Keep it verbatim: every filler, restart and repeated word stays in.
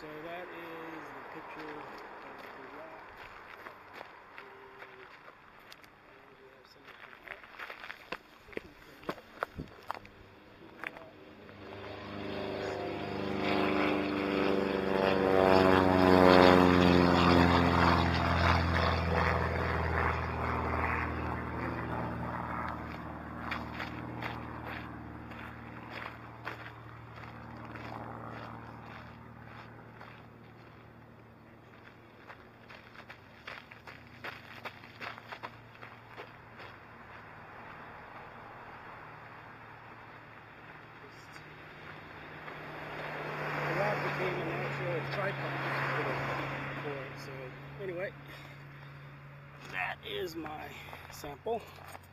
So that is the picture of the rock. And we have something coming up. Became an actual tripod for it. So anyway, that is my sample.